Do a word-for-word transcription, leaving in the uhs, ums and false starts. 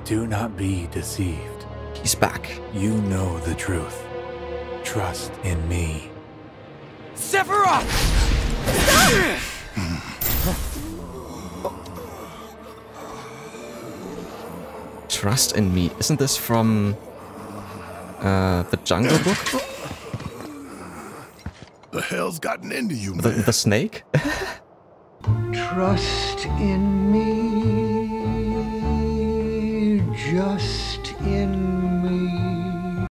Do not be deceived. He's back. You know the truth. Trust in me. Sephiroth! Trust in me. Isn't this from uh, the Jungle Book? The hell's gotten into you, The, man? the snake? Trust in me, just in